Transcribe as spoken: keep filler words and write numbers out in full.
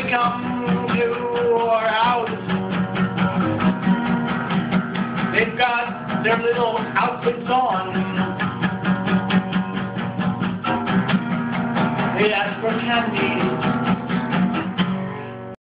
they come to our house, they've got their little outfits on. They ask for candy.